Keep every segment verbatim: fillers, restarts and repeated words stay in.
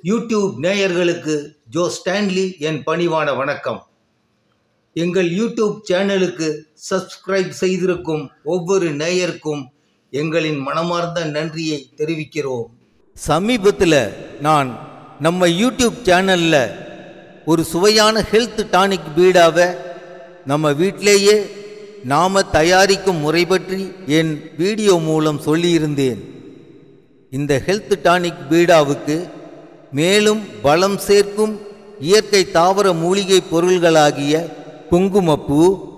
YouTube நேயர்களுக்கு Joe Stanley என் பணிவான வணக்கம். எங்கள் யூடியூப் சேனலுக்கு சப்ஸ்கிரைப் செய்திருக்கும் ஒவ்வொரு நேயருக்கும் எங்களின் மனமார்ந்த நன்றியை தெரிவிக்கிறோம். சமீபத்தில் நான் நம்ம யூடியூப் சேனலில் ஒரு சுவையான ஹெல்த் டானிக் பீடாவை நம்ம வீட்டிலேயே நாம் தயாரிக்கும் முறை பற்றி என் வீடியோ மூலம் சொல்லியிருந்தேன். இந்த ஹெல்த் டானிக் பீடாவுக்கு மேலும் பலம் சேர்க்கும் இயற்கை தாவர மூலிகை பொருள்களாகிய குங்குமப்பூ,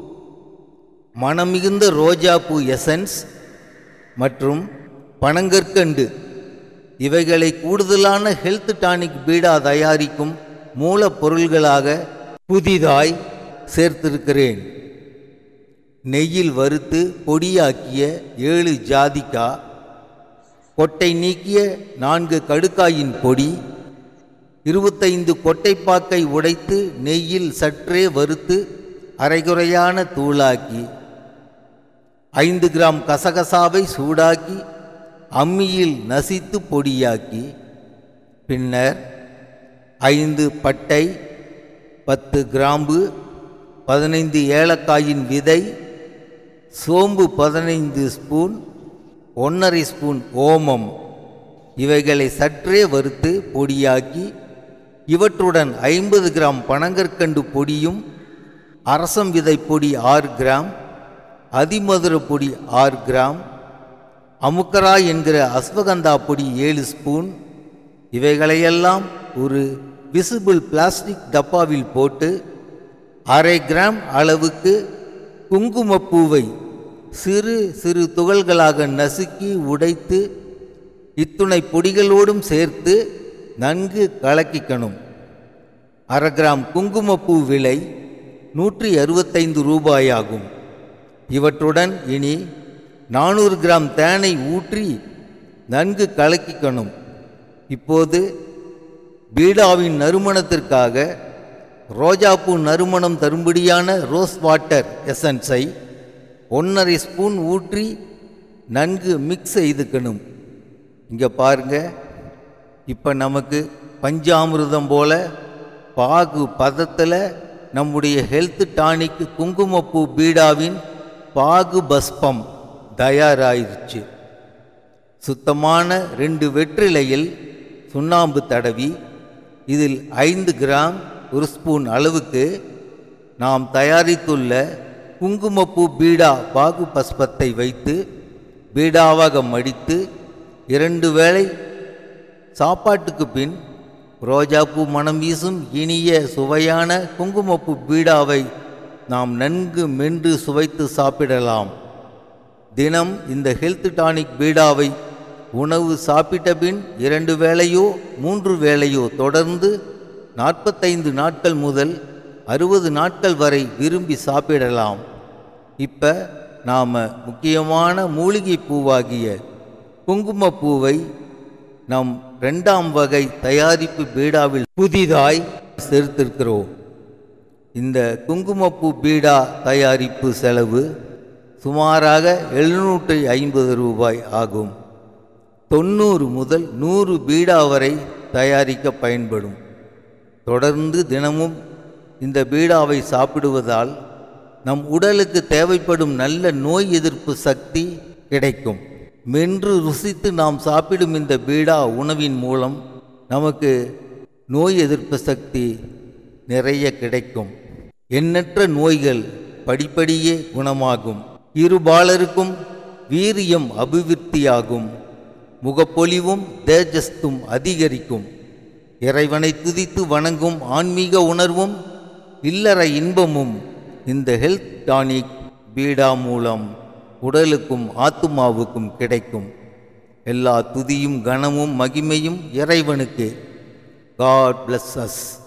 மணமிகுந்த ரோஜாப்பூ எசன்ஸ் மற்றும் பனங்கற்கண்டு இவைகளை கூடுதலான ஹெல்த் டானிக் பீடா தயாரிக்கும் மூலப்பொருள்களாக புதிதாய் சேர்த்திருக்கிறேன். நெய்யில் வறுத்து பொடியாக்கிய ஏழு ஜாதிக்காய், கொட்டை நீக்கிய நான்கு கடுக்காயின் பொடி, இருபத்தைந்து கொட்டைப்பாக்கை உடைத்து நெய்யில் சற்றே வறுத்து அரைகுறையான தூளாக்கி, ஐந்து கிராம் கசகசாவை சூடாக்கி அம்மியில் நசித்து பொடியாக்கி, பின்னர் ஐந்து பட்டை, பத்து கிராம்பு, பதினைந்து ஏலக்காயின் விதை, சோம்பு பதினைந்து ஸ்பூன், ஒன்றரை ஸ்பூன் ஓமம் இவைகளை சற்றே வறுத்து பொடியாக்கி, இவற்றுடன் ஐம்பது கிராம் பனங்கற்கண்டு பொடியும், அரசம் விதை பொடி ஆறு கிராம், அதிமதுர பொடி ஆறு கிராம், அமுக்கரா என்கிற அஸ்வகந்தா பொடி ஏழு ஸ்பூன் இவைகளையெல்லாம் ஒரு விசிபிள் பிளாஸ்டிக் டப்பாவில் போட்டு அரை கிராம் அளவுக்கு குங்குமப்பூவை சிறு சிறு துகள்களாக நசுக்கி உடைத்து இத்துணை பொடிகளோடும் சேர்த்து நன்கு கலக்கிக்கணும். அரை கிராம் குங்குமப்பூ விலை நூற்றி அறுபத்தைந்து ரூபாயாகும். இவற்றுடன் இனி நானூறு கிராம் தேனை ஊற்றி நன்கு கலக்கிக்கணும். இப்போது பீடாவின் நறுமணத்திற்காக ரோஜாப்பூ நறுமணம் தரும்படியான ரோஸ் வாட்டர் எசன்ஸை ஒன்றரை ஸ்பூன் ஊற்றி நன்கு மிக்ஸ் செய்துக்கணும். இங்கே பாருங்க, இப்போ நமக்கு பஞ்சாமிர்தம் போல பாகு பதத்தில் நம்முடைய ஹெல்த் டானிக் குங்குமப்பூ பீடாவின் பாகு பஸ்பம் தயாராகிருச்சு. சுத்தமான ரெண்டு வெற்றிலையில் சுண்ணாம்பு தடவி இதில் ஐந்து கிராம் ஒரு ஸ்பூன் அளவுக்கு நாம் தயாரித்துள்ள குங்குமப்பூ பீடா பாகு பஸ்பத்தை வைத்து பீடாவாக மடித்து இரண்டு வேளை சாப்பாட்டுக்கு பின் ரோஜாப்பூ மனம் வீசும் இனிய சுவையான குங்குமப்பூ பீடாவை நாம் நன்கு மென்று சுவைத்து சாப்பிடலாம். தினம் இந்த ஹெல்த் டானிக் பீடாவை உணவு சாப்பிட்ட பின் இரண்டு வேளையோ மூன்று வேளையோ தொடர்ந்து நாற்பத்தைந்து நாட்கள் முதல் அறுபது நாட்கள் வரை விரும்பி சாப்பிடலாம். இப்போ நாம் முக்கியமான மூலிகை பூவாகிய குங்குமப்பூவை நம் ரெண்டாம் வகை தயாரிப்பு பீடாவில் புதிதாய் சேர்த்திருக்கிறோம். இந்த குங்குமப்பூ பீடா தயாரிப்பு செலவு சுமாராக எழுநூற்றி ஐம்பது ரூபாய் ஆகும். தொண்ணூறு முதல் நூறு பீடா வரை தயாரிக்க பயன்படும். தொடர்ந்து தினமும் இந்த பீடாவை சாப்பிடுவதால் நம் உடலுக்கு தேவைப்படும் நல்ல நோய் எதிர்ப்பு சக்தி கிடைக்கும். மென்று ருசித்து நாம் சாப்பிடும் இந்த பீடா உணவின் மூலம் நமக்கு நோய் எதிர்ப்பு சக்தி நிறைய கிடைக்கும். எண்ணற்ற நோய்கள் படிப்படியே குணமாகும். இருபாலருக்கும் வீரியம் அபிவிருத்தியாகும். முகப்பொலிவும் தேஜஸ்தும் அதிகரிக்கும். இறைவனை துதித்து வணங்கும் ஆன்மீக உணர்வும் இல்லற இன்பமும் இந்த ஹெல்த் டானிக் பீடா மூலம் உடலுக்கும் ஆத்துமாவுக்கும் கிடைக்கும். எல்லா துதியும் கனமும் மகிமையும் இறைவனுக்கு. God bless us.